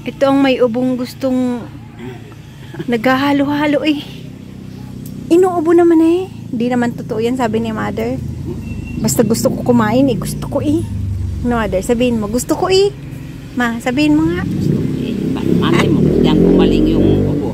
Ito ang may ubong gustong naghahalo-halo eh. Inuubo naman eh. Hindi naman totoo yan, sabi ni mother. Basta gusto ko kumain eh. Gusto ko eh. No, mother, sabihin mo. Gusto ko eh. Ma, sabihin mo nga. Malay mo, diyan kumaling yung ubo.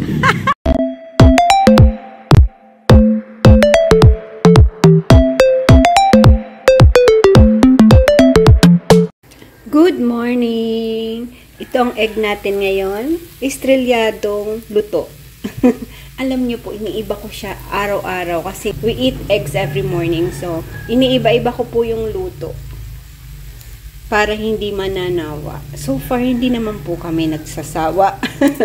Good morning! Ito ang egg natin ngayon. Estrelyadong luto. Alam niyo po, iniiba ko siya araw-araw kasi we eat eggs every morning. So, iniiba-iba ko po yung luto para hindi mananawa. So far, hindi naman po kami nagsasawa.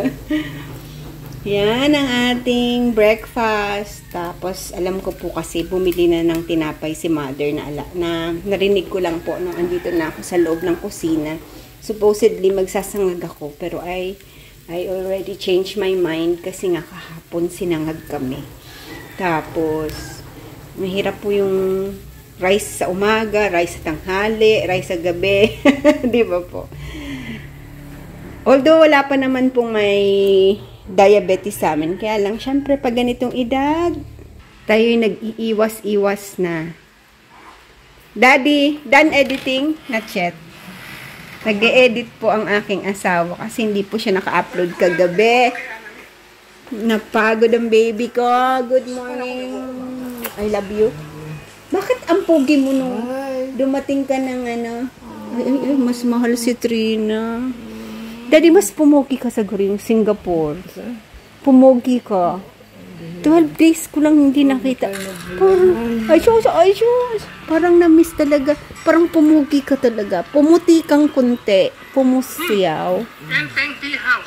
Yan ang ating breakfast. Tapos, alam ko po kasi bumili na ng tinapay si mother na narinig ko lang po nung andito na ako sa loob ng kusina. Supposedly, magsasangag ako. Pero I already changed my mind kasi nga kahapon sinangag kami. Tapos, mahirap po yung rice sa umaga, rice sa tanghali, rice sa gabi. Di ba po? Although, wala pa naman pong may diabetes sa amin. Kaya lang, syempre, pag ganitong edad, tayo'y nag-iiwas-iwas na. Daddy, done editing? Not yet. Nag-e-edit po ang aking asawa kasi hindi po siya naka-upload kagabi. Napagod ang baby ko. Good morning. I love you. Bakit ang pogi mo nung dumating ka ng ano? Ay, mas mahal si Trina. Daddy, mas pumogi ka sa Singapore. Pumogi ka. 12 days ko lang hindi nakita. Parang, ayos. Parang na-miss talaga. Parang pumugi ka talaga. Pumuti kang kunti. Pumusyaw. Enteng tea house.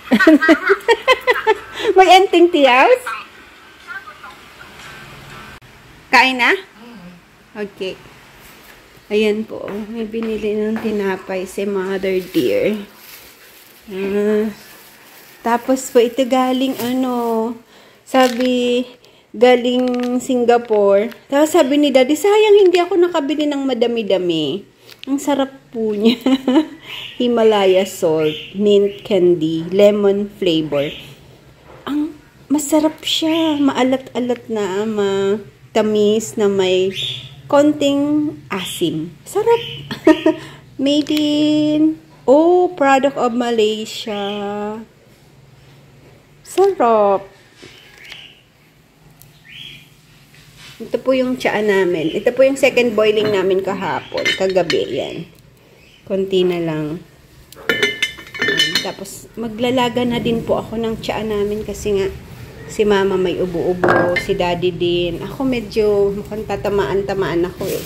May enteng tea house? Kain na? Okay. Ayan po. May binili ng tinapay si Mother Dear. Tapos po ito galing sabi galing Singapore. Tapos sabi ni Daddy, sayang hindi ako nakabili ng madami-dami. Ang sarap po niya. Himalaya salt, mint candy, lemon flavor. Ang masarap siya. Maalat-alat na, matamis na may konting asim. Sarap. Made in product of Malaysia. Sarap. Ito po yung tsaa namin. Ito po yung second boiling namin kahapon. Kagabi, yan. Konti na lang. Tapos, maglalaga na din po ako ng tsaa namin kasi nga, si mama may ubo-ubo, si daddy din. Ako medyo mukhang tatamaan-tamaan ako eh.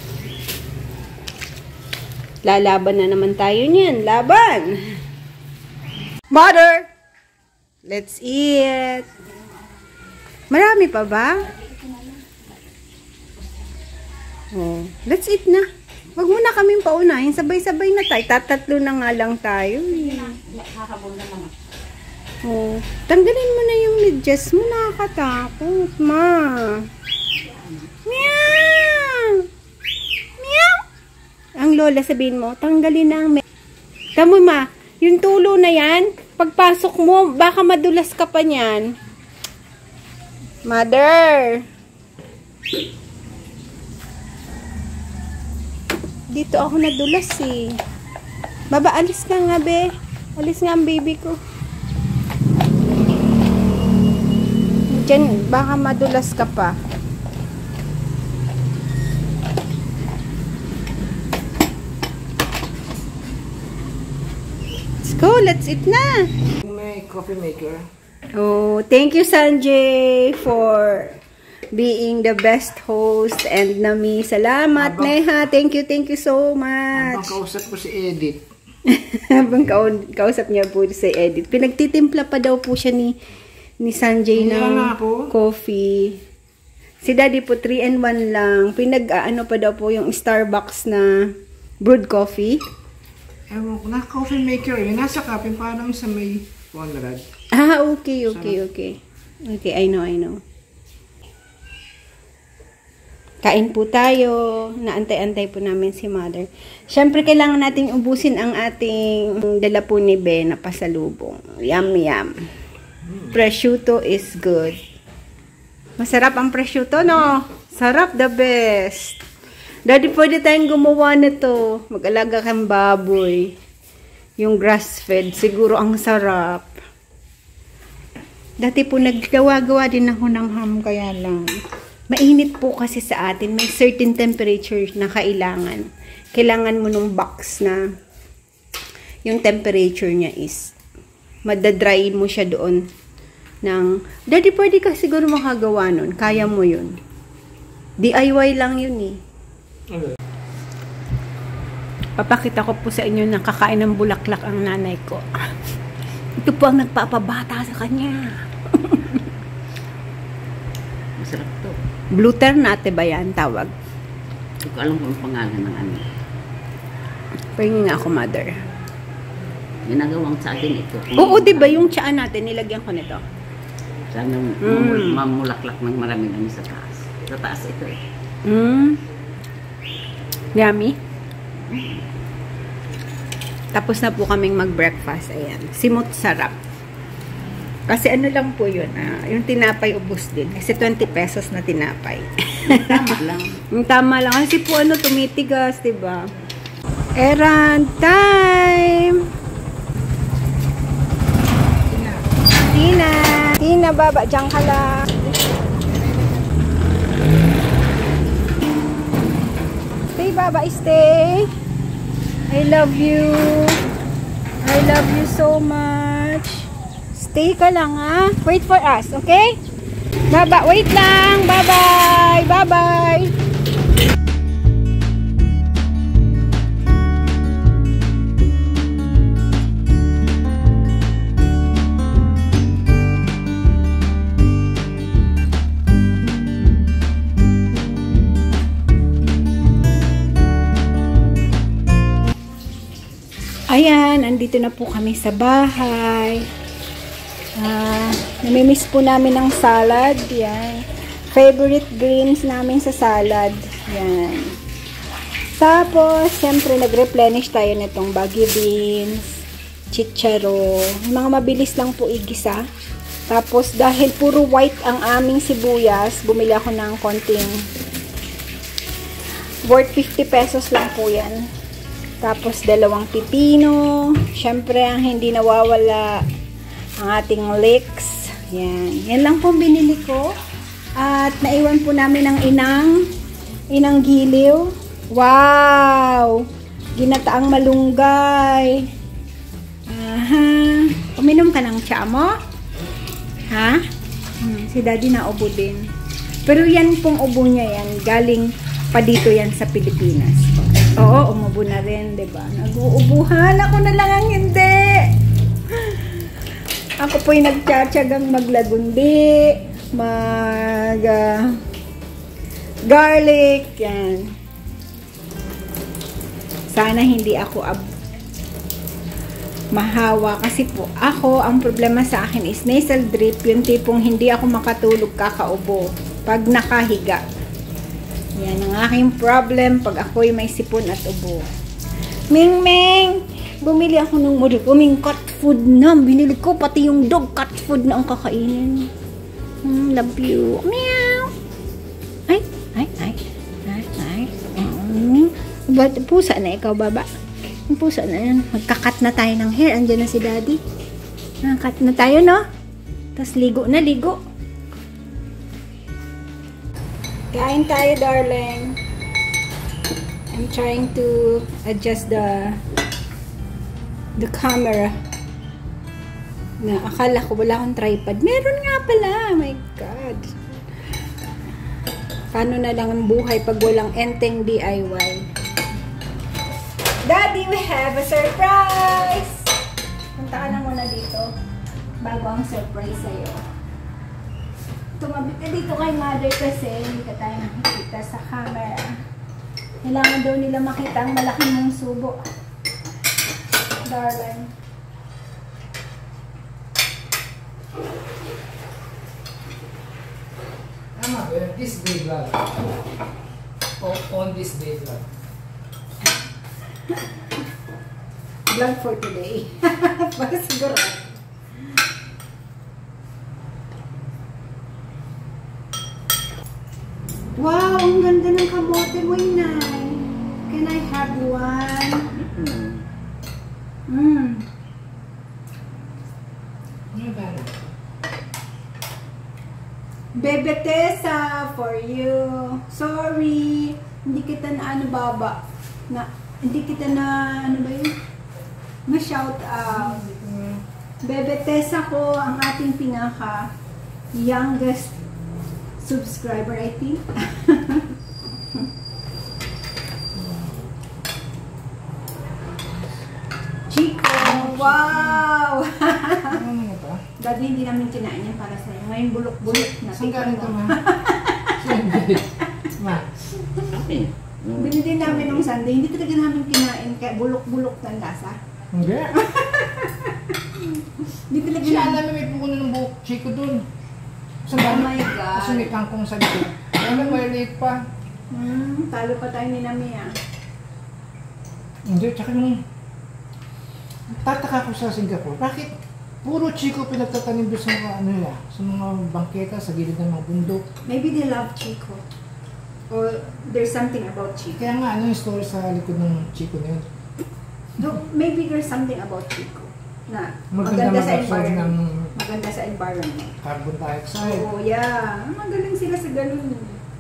Lalaban na naman tayo niyan. Laban! Mother! Let's eat! Marami pa ba? Oh, let's eat na. Wag mo na kaming paunahin. Sabay-sabay na tayo. Tatatlo na nga lang tayo. Oh, tanggalin mo na yung medyas mo. Nakakatakot, ma. Meow! Meow! Ang lola sabihin mo, tanggalin na ang tamo ma, yung tulo na yan, pagpasok mo, baka madulas ka pa niyan. Mother! Dito ako nadulas eh. Baba, alis ka nga be. Alis nga ang baby ko. Diyan, baka madulas ka pa. Let's go, let's eat na. May coffee maker. Oh, thank you Sanjay for being the best host and Nami. Salamat, Neha. Thank you so much. Habang kausap ko si Edith. Habang kausap niya po si Edith. Pinagtitimpla pa daw po siya ni Sanjay ng coffee. Si Daddy po 3-in-1 lang. Pinag-ano pa daw po yung Starbucks na brewed coffee. Ewan ko na, coffee maker. Nasa kapin parang sa may Conrad. Ah, okay. Okay, I know. Kain po tayo. Naantay-antay po namin si Mother. Siyempre, kailangan natin ubusin ang ating dala po ni Be na pasalubong. Yum, yum. Prosciutto is good. Masarap ang prosciutto, no? Sarap, the best. Daddy, pwede tayong gumawa nito. Mag-alaga kang baboy. Yung grass-fed, siguro ang sarap. Dati po naggawa-gawa din ako ng ham, kaya lang. Mainit po kasi sa atin. May certain temperature na kailangan. Kailangan mo nung box na yung temperature niya is madadry mo siya doon ng, Daddy, pwede ka siguro makagawa nun. Kaya mo yun. DIY lang yun eh. Okay. Papakita ko po sa inyo na kakain ng bulaklak ang nanay ko. Ito po ang nagpapabata sa kanya. Masarap to. Blue Ternate ba yan tawag? Hindi ko alam kung pangalan ng ano. Pahingin nga ako, Mother. Ginagawang sa atin ito. Oo, diba yung tiyaan natin, nilagyan ko nito. Sana mamulaklak ng marami-rami sa taas. Sa taas ito eh. Yummy. Tapos na po kaming mag-breakfast. Ayan. Simot sarap. Kasi ano lang po yun. Yung tinapay ubos din. Kasi 20 pesos na tinapay. Tama lang. Yung tama lang. Kasi po ano, tumitigas, diba? Errand time! Tina! Tina, baba. Diyan ka lang. Stay, baba. Stay. I love you. I love you so much. Stay ka lang, ha? Wait for us, okay? Baba, wait lang. Bye-bye. Bye-bye. Ayan, andito na po kami sa bahay. Namimiss po namin ng salad. Yan. Favorite greens namin sa salad. Yan. Tapos, syempre, nag-replenish tayo nitong baggy beans, chicharo. Mga mabilis lang po igisa. Tapos, dahil puro white ang aming sibuyas, bumili ako ng konting worth 50 pesos lang po yan. Tapos, 2 pipino. Syempre, ang hindi nawawala ang ating leeks. Yan. Yan lang po binili ko. At naiwan po namin ang inang giliw. Wow! Ginataang malunggay. Aha. Uminom ka ng tsa mo? Ha? Si Daddy na ubo din. Pero yan pong ubo niya yan. Galing pa dito yan sa Pilipinas. Oo, umubo na rin, diba? Nag-uubuhan. Ako na lang ang hindi. Ako po'y nagtsatsagang maglagundi, garlic, yan. Sana hindi ako mahawa kasi po ako, ang problema sa akin is nasal drip, yung tipong hindi ako makatulog kakaubo pag nakahiga. Yan ang aking problem pag ako'y may sipon at ubo. Ming Ming, bumili ako ng kaming cat food na. Binili ko pati yung dog cat food na ang kakainin. Love you. Meow. Ay. Pusa na ikaw, baba. Pusa na yan. Magkakat na tayo ng hair. Andiyan na si Daddy. Cut na tayo, no? Tapos ligo na, ligo. Kain tayo, darling. I'm trying to adjust the camera. Na akala ko wala akong tripod. Meron nga pala. Oh my God. Paano na lang ang buhay pag walang enteng DIY? Daddy, we have a surprise! Punta ka na muna dito bago ang surprise sa'yo. Tumabit ka dito kay Mother kasi hindi ka tayo nakikita sa camera. Kailangan daw nila makita ang malaki mong subo. Darling. Tama, this big vlog. On this day vlog. Vlog for today. Para siguro. Wow, ang ganda ng kamote mo, Inay. Can I have one? Ano ba? Bebe Tessa, for you. Sorry. Hindi kita na ano baba. Hindi kita na ano ba yun? Na shout out. Bebe Tessa ko, ang ating pinaka youngest subscriber, I think. Chico, wow! Ano ba? Dati hindi namin kinain yan para sa'yo. Ngayon bulok-bulok na. Saan galing ito, ma? Ma? Okay. Binili namin nung Sunday. Hindi talaga namin kinain kaya bulok-bulok ng lasa. Hindi. Hindi talaga Siya namin. alam may pukuno ng buhok Chico dun. Oh my God. Kasi may kangkong sa likod. Alam mo, maliit pa. Talo pa tayo ni Nami ah. Hindi, tsaka nung tataka ko sa Singapore, bakit puro Chico pinagtatanim doon sa mga ano nila, sa mga bangketa, sa gilid ng mga bundok. Maybe they love Chico. Or there's something about Chico. Kaya nga, ano yung story sa likod ng Chico na yun? No, maybe there's something about Chico na Maganda maganda sa mag-absorb ng environment. Maganda sa environment. carbon dioxide. Oo, yeah. Magaling sila sa ganun.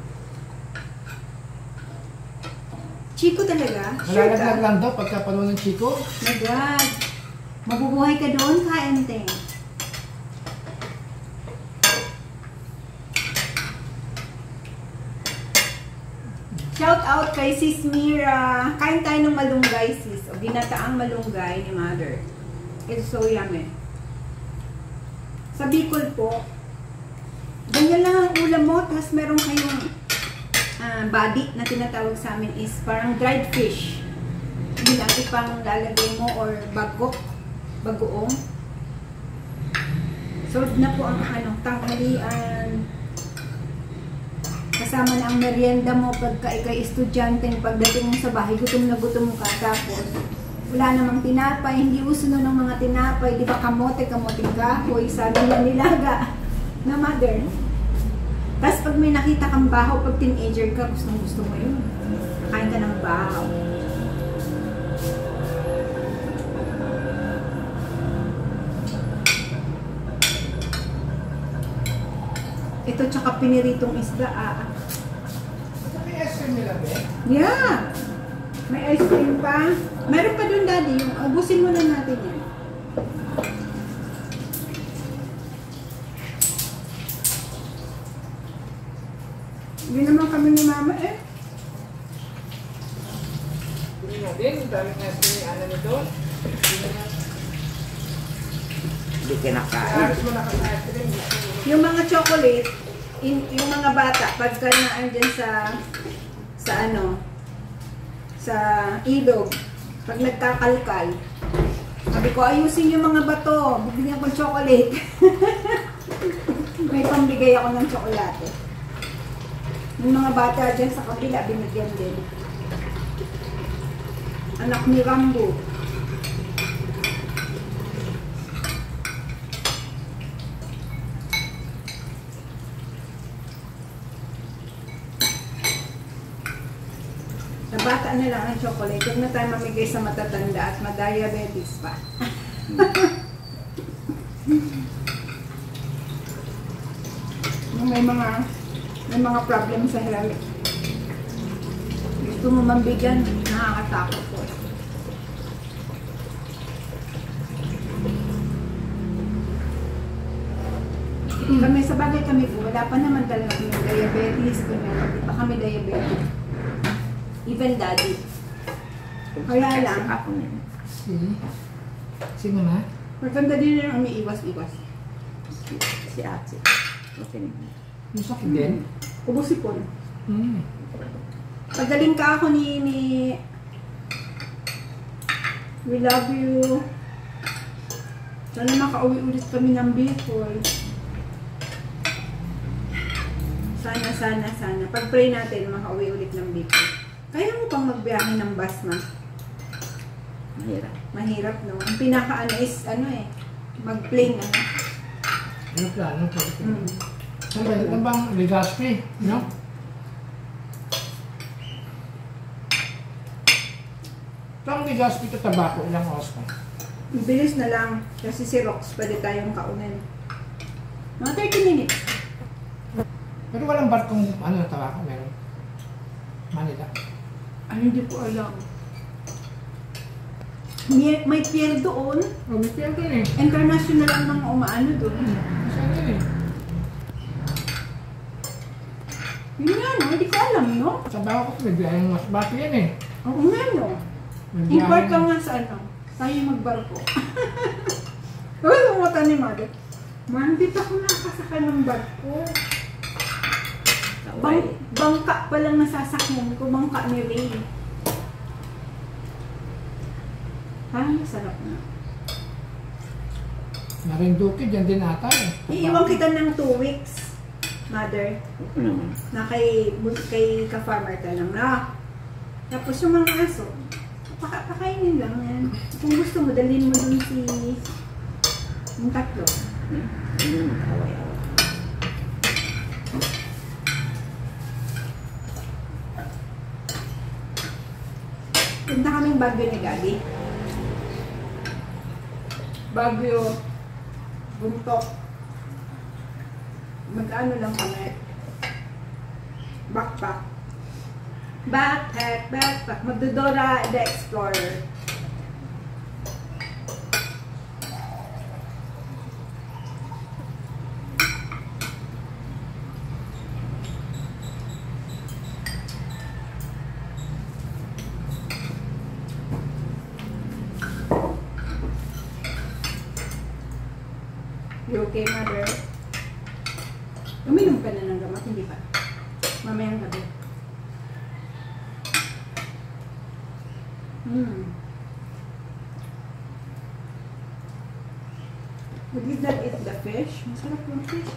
Chico talaga? Sure Malalaglag ka? lang daw pagka paluan ng Chico. My God. Mabubuhay ka doon, kaente. Shout out kay Sis Mira. Kain tayo ng malunggay, sis. O ginataang malunggay ni Mother. It's so yummy. Sa Bicol po, ganyan lang ang ulam mo, tapos meron kayong body na tinatawag sa amin is parang dried fish. Hindi lang ipang lalagay mo or bagoong. Solved na po ang tanghalian. Kasama na ang merienda mo pagka ikay estudyante, pagdating mo sa bahay, gutom na gutom ka. Tapos, wala namang tinapay, hindi uso na ng mga tinapay, di ba kamote kahoy, sabi nila nilaga na Mother. Tapos pag may nakita kang bahaw, pag teenager ka, gusto mo yun. Kain ka ng bahaw. Ito tsaka piniritong isda, May ice cream nila, be? Yeah! May ice cream pa. Meron pa dun, Daddy. Yung ubusin mo na natin yan. Hindi naman kami ni Mama eh. Hindi na din, dami na ice cream ni Ana nito. Hindi kinakain. Aras mo na ka ice cream. Yung mga chocolate, yung mga bata, pagka naandyan sa ilog, pag nagkakalkal, sabi ko, ayusin yung mga bato, bibigyan ko ng chocolate. May pambigay ako ng tsokolate. Yung mga bata dyan sa kabila, binigyan din. Anak ni Rambo. Sa bata na lang ang chocolate. Huwag na tayo mamigay sa matatanda at ma-diabetes pa. may mga problem sa hiramik. Gusto mo mambigyan, nakakatakot po. Kami, sa bagay kami po, wala pa naman talaga kami diabetes, hindi pa kami diabetes. Even Daddy. Kaya lang. Sino na? Maganda din yung umiiwas-iwas. Si ate. Okay. Yung sakit din? Ubusipon. Pagaling ka ako ni we love you. Sana makauwi ulit kami ng Bicol. Sana. Pag-pray natin, makauwi ulit ng Bicol. Kaya mo pang magbiyahe ng bus, ma? Mahirap. Mahirap, no? Ang pinaka-ano is, mag-plane, Ano plano? Mm. Saan ba? Ito bang Legazpi? No? Ito ang Legazpi to Tabaco. Ilang oras pa? Bilis na lang. Kasi si Rox, pwede tayong kaunan. Mga 30 minutes. Pero walang barkong na Tabaco meron? Manila. Hindi ko alam. May pier doon. Oh, may pier doon eh. International ang mga umaano doon. Saan yun eh? Yun nga, no? Hindi ko alam, no? Sa Tabaco may biyayang mas bati yan eh. Oo nga, no? May Import biyayang- ka nga sa tayo magbarko. Uy, kumata ni Mother. Ma, hindi pa ako nakasakay ng barko. Kaway. Bangka pa lang nasasakyan ko, bangka ni Ray. Parang masarap na. Marinduque, dyan din ata eh. Iiwan kita ng 2 weeks, Mother. Oo naman. Na kay ka-farmer ka lang na. Tapos yung mga aso, pakainin lang yan. Kung gusto mo, dalhin mo dun yung 3. Hindi naman kaway-away. Punta kaming Baguio ni Gabi. Baguio, Buntok. Mag-ano lang kami. Backpack. Backpack. Magdodora the Explorer. You okay, Mother? Uminom ka na ng gamot, hindi pa? Mamayang gabi. Would you not eat the fish? Masarap yung fish.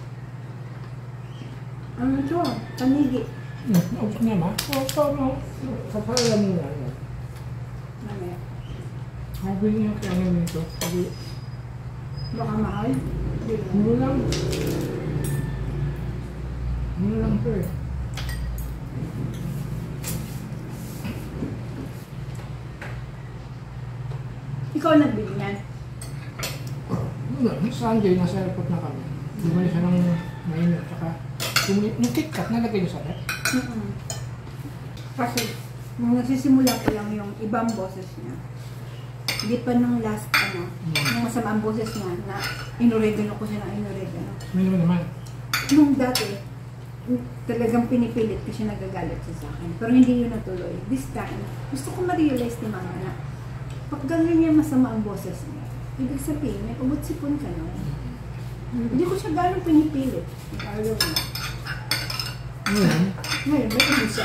Ano ito? Panigi. Ubus na ma. Kapala mo na yan. Mamaya. Sabi niya kaya nga nito. Sabi, Baka mahal? Hindi lang. ano lang. Ano lang to eh. Ikaw nagbili niyan. Sunday, nasa airport na kami. Bumali siya ng mainit. Tsaka, yung KitKat, nalagay niyo sa net. Kasi, nung nagsisimula ko lang yung ibang boses niya, hindi pa nung last, nung masama ang boses niya, na inoregano ko siya na inoregano. May naman. Nung dati, talagang pinipilit ko siya nagagalit siya sa akin. Pero hindi yun natuloy. This time, gusto ko ma-realize ni Mama na pag ganyan niya masama ang boses niya, ibig sabihin, may pabot-sipon ka no? Hindi ko siya gano'ng pinipilit. Ayaw mo. Ngayon, may hindi siya.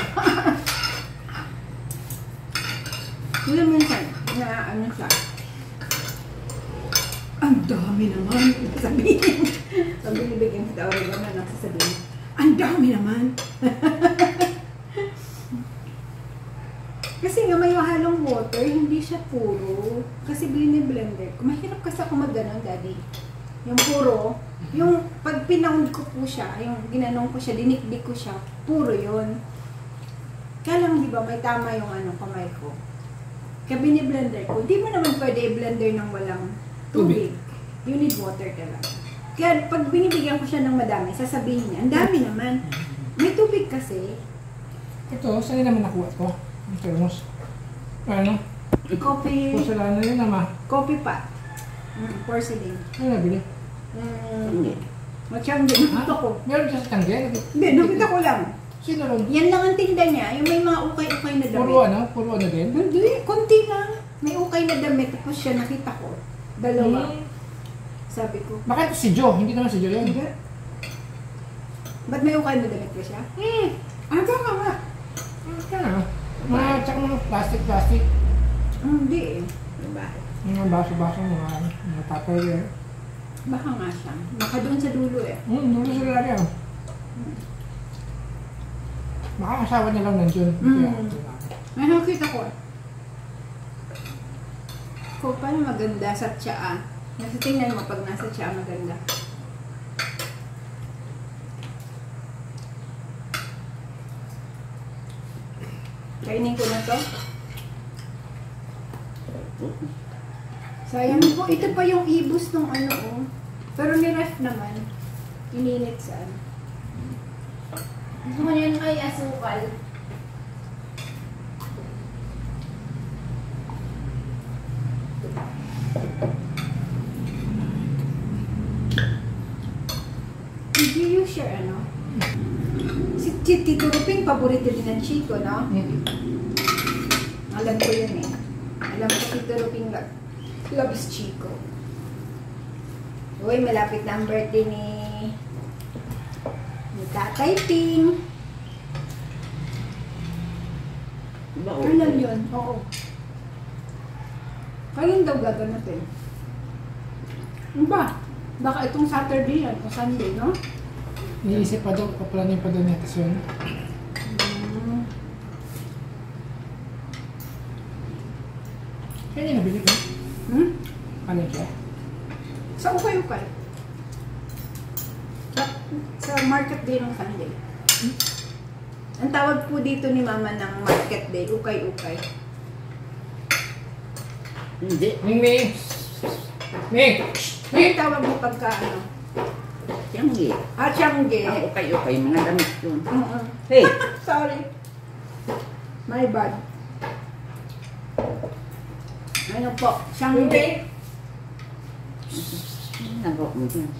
Yun minsan, na ano siya, ang dami naman, sabihin. Sabi ni Bigyan sa Tauri naman, nagsasabihin, ang dami naman. Kasi nga may halong water, hindi siya puro. Kasi blender ko. Mahirap kasi ako mag-ganon, Daddy. Yung puro, yung pag pinaund ko po siya, yung ginanong ko siya, dinikdik ko siya, puro yun. Kaya lang, di ba, may tama yung kamay ko. Kaya biniblender ko, di mo naman pwede i-blender ng walang tubig. You need water talaga. Kaya pag binibigyan ko siya ng madami, sasabihin niya, ang dami naman. May tubig kasi. Ito, saan naman nakuha ito? Ang thermos. Ano? Coffee, Porcelana yun naman. coffee pot. Porcelain. Ano nabili? Hindi. Matyang din. Nakita ko. Meron siya sa tangge? Hindi, nakita ko lang. Sino ron? Yan lang ang tinda niya. Yung may mga ukay-ukay na damit. Puro ano din? Hindi, konti lang. May ukay na damit. Tapos siya nakita ko. Dalawa. Sabi ko. Baka ito si Joe, hindi naman si Joe yun. Hindi. Ba't may ukay na damit ko siya? Ano ba nga? Ano? Mga tsaka mga plastic. Hindi eh. Diba? Mga baso-baso, mga tupperware. Baka nga siya. Baka doon sa dulo eh. Dulo sa lalaki ah. Baka asawa niya lang nandun. May nakita ko. Kung paano maganda sa tsaa. Nasa tingnan mo pag nasa tsaa maganda. Kainin ko na to. Sayang po. Ito pa yung ibus ng ano oh. Pero ni-ref naman. Ininit sa ano. Gusto ko yan ay asukal. Did you use your ano? Si Tito Ruping, paborito din ng Chico, no? Alam ko yun eh. Alam ko Tito Ruping loves Chico. Uy, malapit na ang birthday ni Tatay Ping. Diba, Kailan yun? Oo. Kailan daw gaganapin? Ano ba? Baka itong Saturday yan o Sunday, no? Iisip pa daw, paplanin pa daw niya kasi yun. Kaya niya nabili ko. Ano siya? Sa ukay-ukay. Sa market day ng Sunday. Ang tawag po dito ni Mama ng market day, ukay-ukay. Hindi. Ming! Ming! Ano yung tawag mo pagka ano? Tiyanggi. Tiyangge. Ang ukay-ukay, mga damit yun. Oo. Hey! Sorry. My bad. Ano po? Tiyangge. Nagawa mo dyan.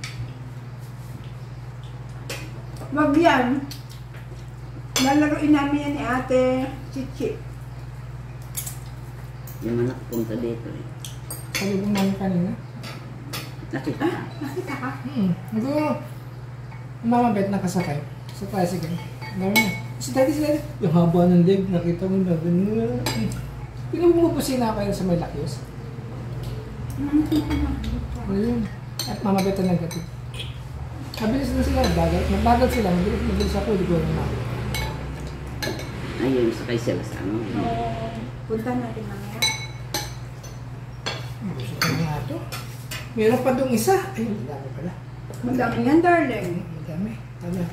Wag yan. Lalaroin namin yan ni Ate Chichi. Yung anak punta dito eh. Salubong namin kanina. Nakita ka? Nakita ka? Nag-o, mamabet nakasakay sa tricycle. Gawin na. Si Daddy, yung haba ng leg, nakita mo na. Pinagbubusin na kayo sa may lakyos. Ayun. At mamabet na negative. Mabilis na sila, magbagal sila, mabilis ako, di ko na. Ayun, sakay sila sa ano. Punta natin mamaya. Gusto ko nga ito. Meron pa dong isa. Ay, madami pala. Madami yan, darling. Madami. Tama.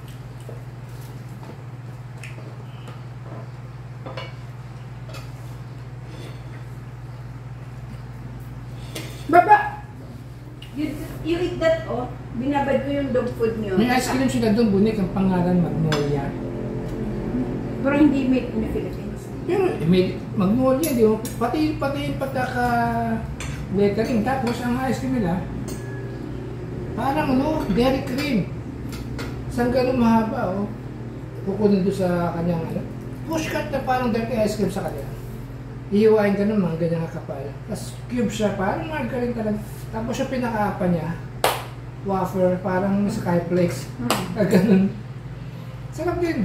Baba! You eat that, oh. Binabad ko yung dog food nyo. May ice cream sila doon, bunik ang pangalan Magnolia. Pero hindi made in the Philippines. Pero may Magnolia, di ba? Pati yung pagkaka-lettering. Tapos ang ice cream nila, parang ano, dairy cream. Saan ganun mahaba, oh. Kukunin doon sa kanyang ano. Pushcut na parang dairy ice cream sa kanila. Ihiwain ka naman, ganyan kapal. Tapos cube siya, parang margarine talaga. Tapos yung pinaka-apa niya, wafer, parang sa Skyflex. Ganun. Sarap din.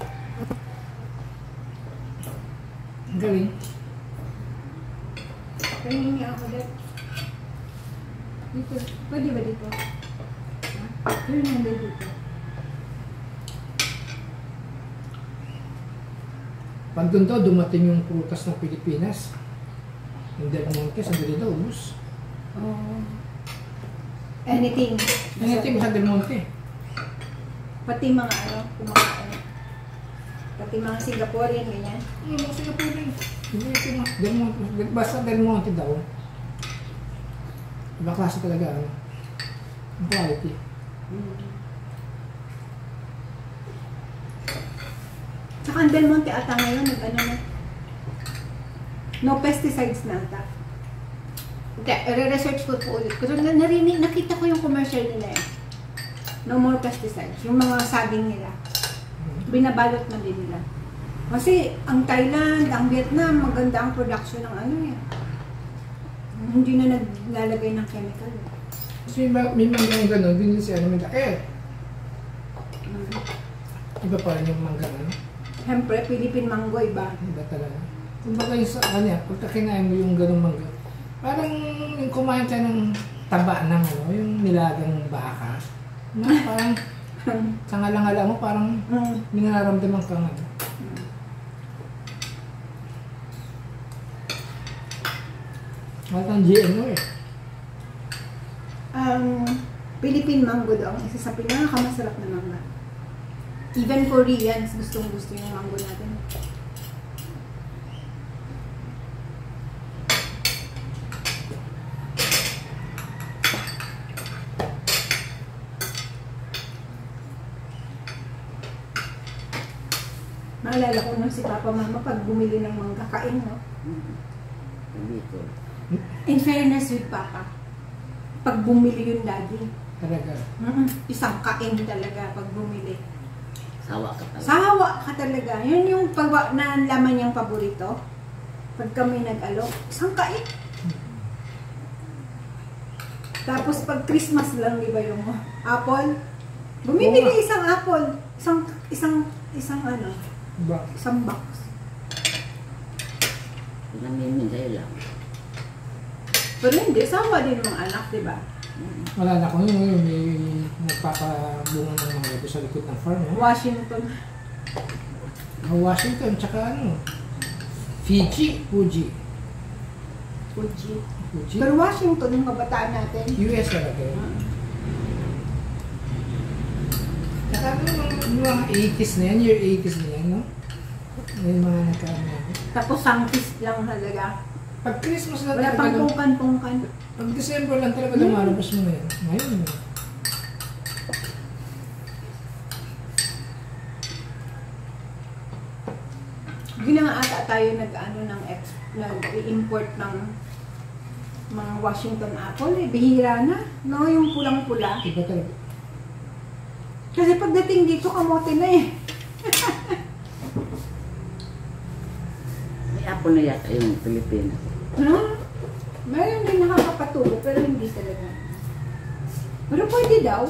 Ang galing. Kainin niya ako dito. Dito. Pwede ba dito? Yun yung dito. Pantun daw, dumating yung prutas ng Pilipinas. Yung Del Monte, sandali daw, ubus. Oh. Anything. Anything sa Del Monte. Pati mga ano, kumakain. Pati mga Singaporean, ganyan. Mga Singapore rin. Hindi ito nga. Del Monte. Basta Del Monte daw. Iba klase talaga, ano. Ang quality. Saka ang Del Monte ata ngayon, nag-ano na. No pesticides na ata. Re-research ko po ulit. Kasi nakita ko yung commercial nila eh. No more pesticides. Yung mga saging nila. Binabalot na din nila. Kasi ang Thailand, ang Vietnam, maganda ang production ng ano eh. Hindi na naglalagay ng chemical. Kasi may mga gano'n, din si ano, may laki. Iba pa rin yung mangga, ano? Siyempre, Philippine mango, iba. Iba talaga. Kung baga yung sa kanya, pagka kinain mo yung gano'ng mangga, parang yung kumain tayo ng taba ng ano, yung nilagang baka. Na parang Sa ngala-ngala mo, parang may nararamdaman kang ano. Mahal ang GMO eh. Philippine mango daw ang isa sa pinakamasarap na mangga. Even Koreans, gustong-gusto yung mango natin. Maalala ko nung si Papa Mama pag bumili ng mangga, kain, no? Dito. In fairness with Papa, pag bumili yung daddy, Talaga. isang kain talaga pag bumili. Sawa ka talaga. Sawa ka talaga. Yun yung nalaman niyang paborito. Pag kami nag-alok, isang kain. Tapos pag Christmas lang, di ba yung apple? Bumibili isang apple. Isang ano, Ba? isang box. Namimigay lang. Pero hindi, sawa din ng mga anak, di ba? Malala ko yun, may nagpapabunga ng mga ito sa likod ng farm. Eh. Washington. Washington, tsaka ano, Fuji. Fuji. Fuji. Pero Washington, yung kabataan natin. US talaga yun. Tsaka ano, yung mga 80s na yan, year 80s na yan, no? May mga nagkaano. Tapos sangkis lang talaga. Pag Christmas lang Wala talaga, pang pungkan-pungkan. pag December lang talaga lumalabas mo na yan. Ngayon, Hindi na nga ata tayo nag-i-import ng mga Washington apple. Eh. Bihira na. No, yung pulang-pula. iba talaga. Kasi pagdating dito, kamote na eh. May apo na yata yung Pilipinas. Ano? Mayroon din nakakapatubo, pero hindi talaga. Pero pwede daw.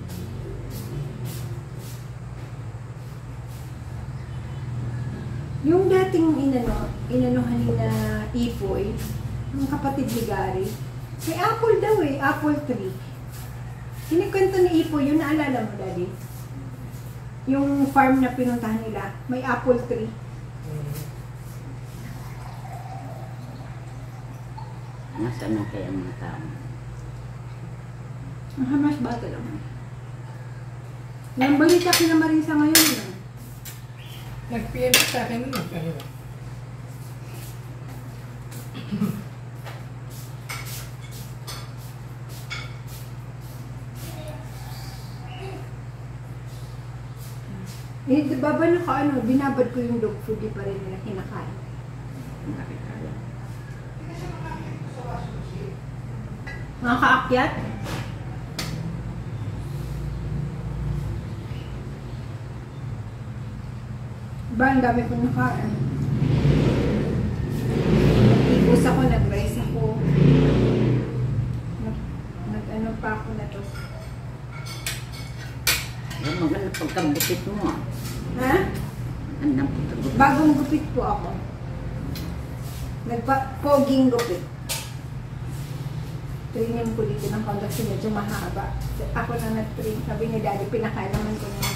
Yung dating inanuhan ni na Ipoy, yung kapatid ni Gary, may apple daw eh, apple tree. Kinikwento ni Ipoy, yun naalala mo, Daddy? Yung farm na pinuntahan nila, may apple tree. Nasaan na kaya ang mga tao? Ang hamas bata lang. Yung balita kina Marisa ngayon lang. Nag-PM sa akin nun. Ano ba? Eh, di ba binabad ko yung dog food, di pa rin nila kinakain. Nakikala. Mga kaakyat? Ba, ang dami kong nakain. Nag-ibos ako, nag-rice ako. Nag-ano pa ako na to. Yung maganda pagkabukit mo ah. Ha? Ang pagkabukit. Bagong gupit po ako. Poging gupit. Training ko dito ng contact kasi medyo mahaba. Ako na nag-train. Sabi ni Daddy, pinakailaman ko naman.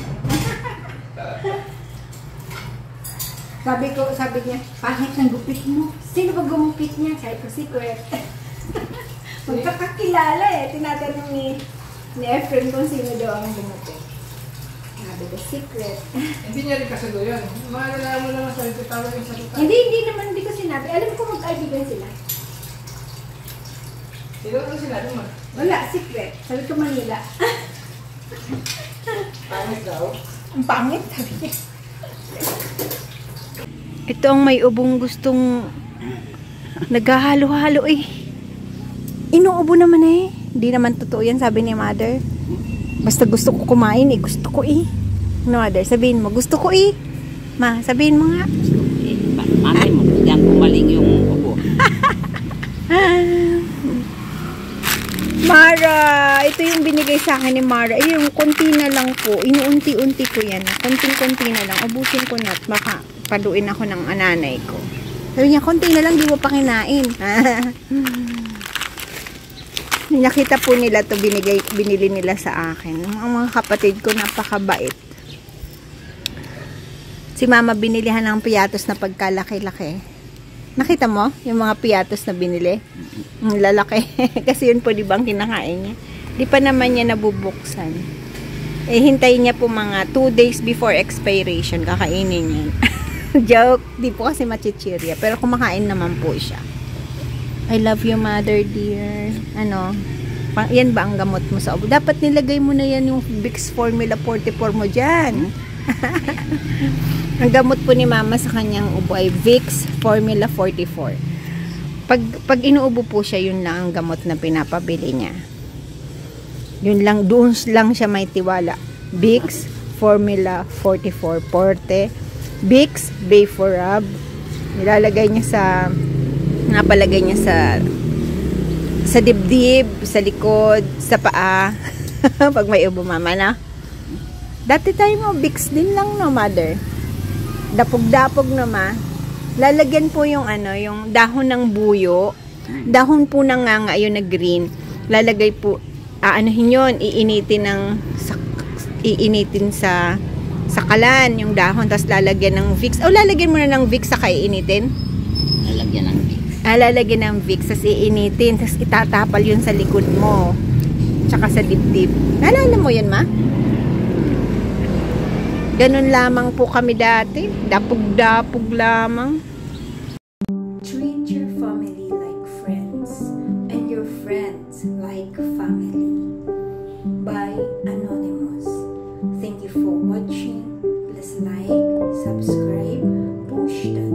Sabi niya, pangit ng gupit mo. Sino ba gumupit niya? Sabi ko, secret. Magkakakilala eh. Tinatanong ni Efren kung sino daw ang gumupit. Sabi ko, secret. Hindi niya rin kasago yun. Maalala mo naman sa ito, tawag yung sagutan. Hindi ko sinabi. Alam ko magkaibigan sila. Sino ang sinabi mo? Wala, secret. Sabi ko, Manila. Pangit daw. Ang pangit, sabi niya. Ito ang may ubong gustong naghahalo-halo eh. Inuubo naman eh. Hindi naman totoo yan, sabi ni Mother. Basta gusto ko kumain eh. Gusto ko eh. Ano, Mother? Sabihin mo, gusto ko eh. Ma, sabihin mo nga. Mamay mo, diyan kumaling yung ubo. Mara, ito yung binigay sa akin ni Mara. Yung konti na lang po. Inuunti-unti ko yan. Konting-konti na lang. Ubusin ko na at baka paluin ako ng ananay ko. Sabi niya, konti na lang, di mo pa kinain. nakita po nila to, binili nila sa akin. Ang mga kapatid ko, napakabait. Si mama binilihan ng piyatos na pagkalaki-laki. Nakita mo yung mga piyatos na binili? Ang lalaki. Kasi yun po, di ba, ang kinakain niya. Di pa naman niya nabubuksan. Eh, hintayin niya po mga 2 days before expiration. Kakainin niya. Joke. Di po kasi machichirya. Pero kumakain naman po siya. I love you, mother dear. Ano? Yan ba ang gamot mo sa ubo? Dapat nilagay mo na yan yung Vicks Formula 44 mo dyan. Ang gamot po ni mama sa kanyang ubo ay Vicks Formula 44. Pag inuubo po siya, yun lang ang gamot na pinapabili niya. Yun lang, doon lang siya may tiwala. Vicks Formula 44 Forte, Vicks Bayforab. Nilalagay niya napalagay niya sa dibdib, sa likod, sa paa. Pag may ubo mama na. Dati tayo mo, Vicks din lang, no, mother? Dapog-dapog naman. Lalagyan po yung yung dahon ng buyo. Dahon po ng nga yun na green. Lalagay po, aanohin yun, iinitin sa kalan yung dahon, tapos lalagyan ng Vicks. O, lalagyan mo na ng Vicks saka iinitin? Lalagyan ng Vicks. Lalagyan ng Vicks, tapos iinitin, tapos itatapal yun sa likod mo. Tsaka sa dibdib. Naalala mo yun, ma? Ganun lamang po kami dati. Dapog-dapog lamang. Treat your family like friends and your friends like family. By Anonymous. Thank you for watching. Please like, subscribe, push the